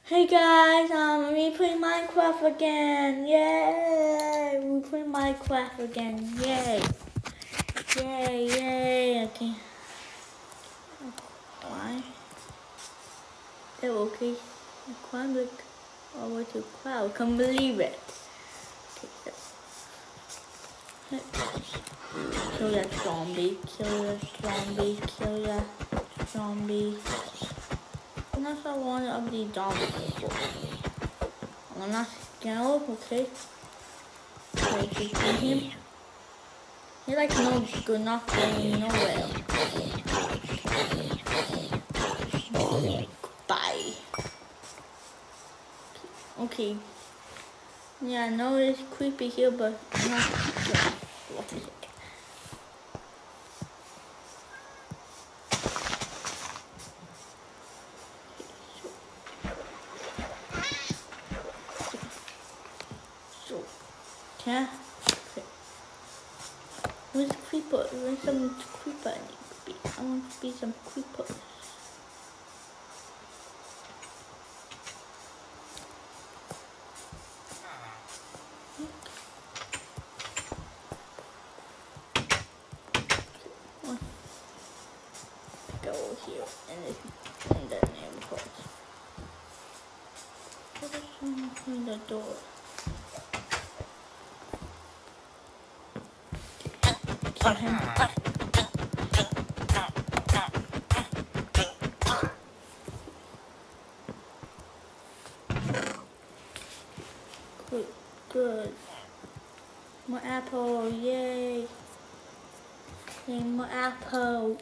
Hey guys, we playing Minecraft again. Yay! We playing Minecraft again. Yay! Yay! Okay. Why? Oh, okay. I climbed over to cloud. Can't believe it. Okay, kill that zombie. Kill that zombie. Kill that zombie. I'm not sure one of these zombies before. I'm not scared. Okay. Okay, kill him. He's like no good, not going nowhere. Bye. Okay. Yeah, I know it's creepy here, but I'm not scared. What is it? So, yeah. Okay. Where's creeper? Where's some creeper I need to be? I want to be some creeper. Go here and then neighborhood. Open the door. Kill him. Good. More apple, yay. Okay, more apple.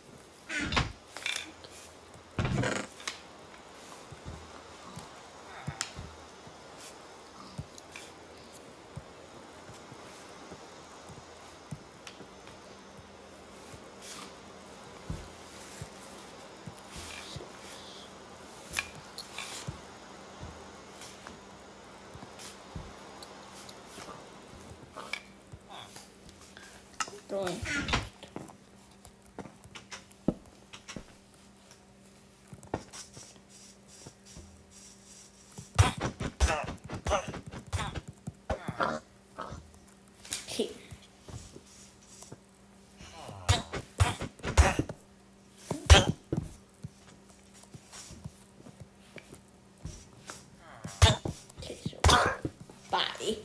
Throwing. Okay. Okay, so bye.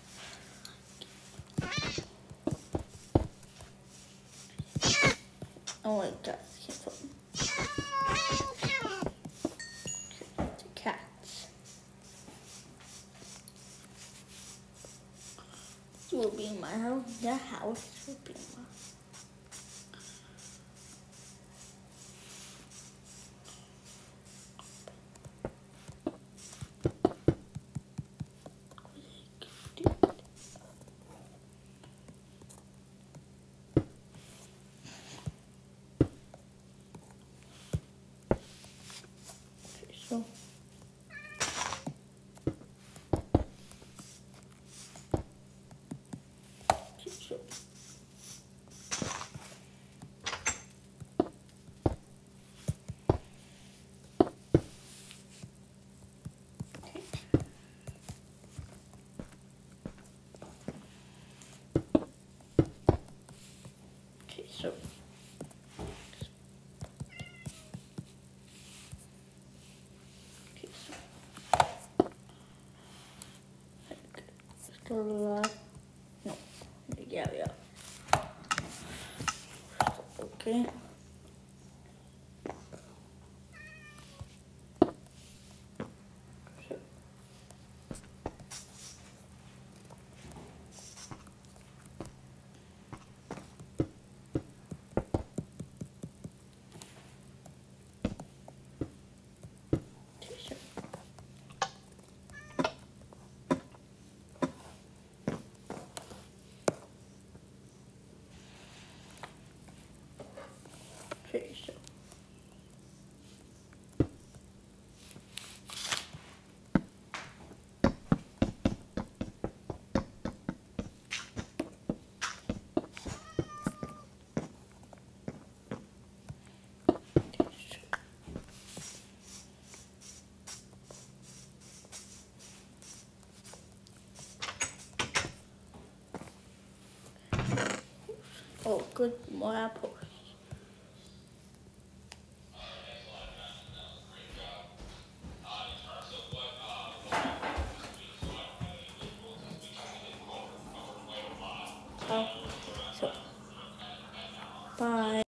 Oh my god, careful. The cats. This will be my house. The house will be my so. So, still alive? No. Yeah. Okay. Oh, good, more apples. Oh, so, bye.